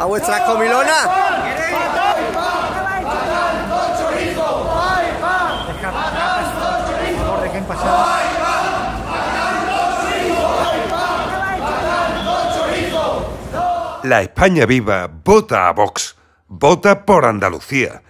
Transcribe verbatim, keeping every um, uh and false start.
vuestra comilona. La España Viva vota a Vox. Vota por Andalucía.